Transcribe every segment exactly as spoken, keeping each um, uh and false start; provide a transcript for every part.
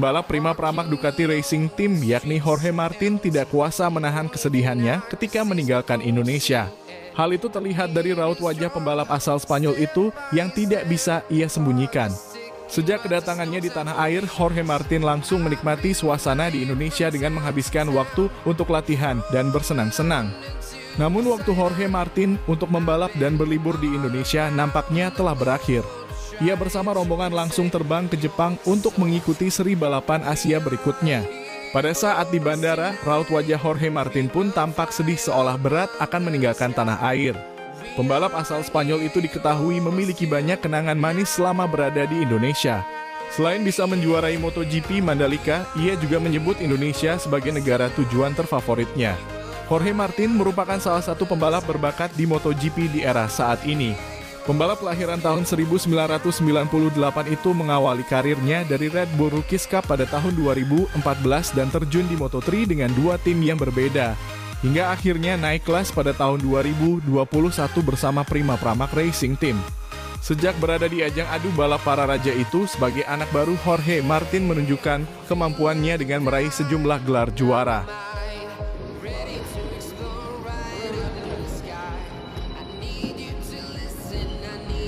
Pembalap prima pramak Ducati Racing Team yakni Jorge Martin tidak kuasa menahan kesedihannya ketika meninggalkan Indonesia. Hal itu terlihat dari raut wajah pembalap asal Spanyol itu yang tidak bisa ia sembunyikan. Sejak kedatangannya di tanah air, Jorge Martin langsung menikmati suasana di Indonesia dengan menghabiskan waktu untuk latihan dan bersenang-senang. Namun waktu Jorge Martin untuk membalap dan berlibur di Indonesia nampaknya telah berakhir. Ia bersama rombongan langsung terbang ke Jepang untuk mengikuti seri balapan Asia berikutnya. Pada saat di bandara, raut wajah Jorge Martin pun tampak sedih seolah berat akan meninggalkan tanah air. Pembalap asal Spanyol itu diketahui memiliki banyak kenangan manis selama berada di Indonesia. Selain bisa menjuarai MotoGP Mandalika, ia juga menyebut Indonesia sebagai negara tujuan terfavoritnya. Jorge Martin merupakan salah satu pembalap berbakat di MotoGP di era saat ini. Pembalap kelahiran tahun seribu sembilan ratus sembilan puluh delapan itu mengawali karirnya dari Red Bull Rookies Cup pada tahun dua ribu empat belas dan terjun di Moto tiga dengan dua tim yang berbeda. Hingga akhirnya naik kelas pada tahun dua ribu dua puluh satu bersama Prima Pramak Racing Team. Sejak berada di ajang adu balap para raja itu, sebagai anak baru Jorge Martin menunjukkan kemampuannya dengan meraih sejumlah gelar juara.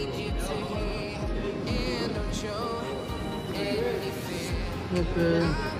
Okay.